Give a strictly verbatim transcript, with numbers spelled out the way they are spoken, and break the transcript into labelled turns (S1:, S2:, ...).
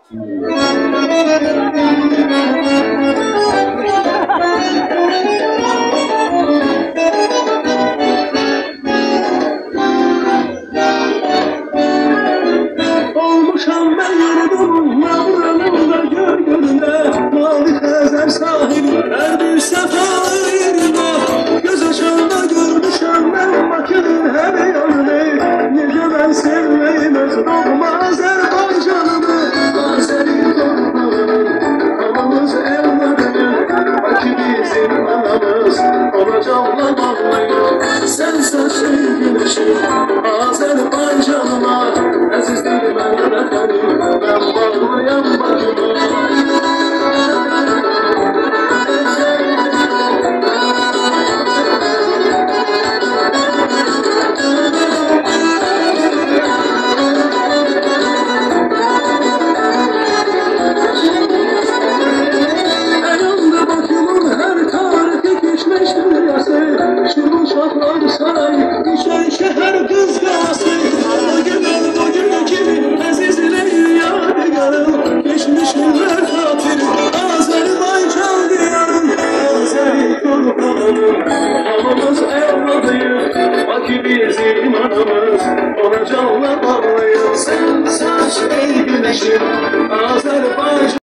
S1: Olmuşam ben yurdum Mağranımda gölgölünde Mavi Xəzər sahil her bir səfalı yerinde Göz açanda görmüşəm ben Bakının her yanını Necə ben sevmeyim öz doğma Azərbaycanımı Azəri torpağını Anamız evladını Bakı bizim anamız Ona canla bağlayır Sen saçın güneşim Azərbaycanıma Əzizdir mən vətənim Ben bağlayan bakımı Uşaqlar saray, düşən şəhər qızqası O günün bugün kimi əzizlik yadigarım Geçmişinlər xatir, Azərbaycan diyarım Azəri torpağım, hamımız evladıyıq Bakı bizim anamız, ona canla bağlayır Sen saç ey güneşim, Azərbaycan